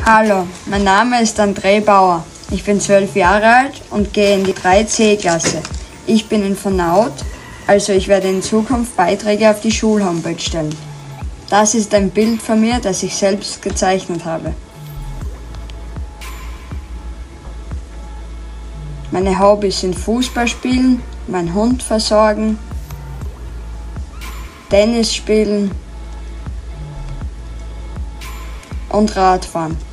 Hallo, mein Name ist André Bauer. Ich bin 12 Jahre alt und gehe in die 3C-Klasse. Ich bin Infonaut, also ich werde in Zukunft Beiträge auf die Schulhomepage stellen. Das ist ein Bild von mir, das ich selbst gezeichnet habe. Meine Hobbys sind Fußball spielen, meinen Hund versorgen, Tennis spielen und Radfahren.